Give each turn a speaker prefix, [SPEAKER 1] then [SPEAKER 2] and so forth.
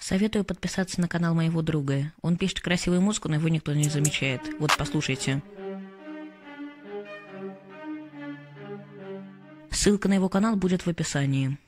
[SPEAKER 1] Советую подписаться на канал моего друга. Он пишет красивую музыку, но его никто не замечает. Вот, послушайте. Ссылка на его канал будет в описании.